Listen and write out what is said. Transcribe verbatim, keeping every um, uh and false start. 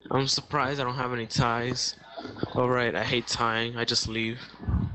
I'm surprised I don't have any ties. Alright, I hate tying. I just leave.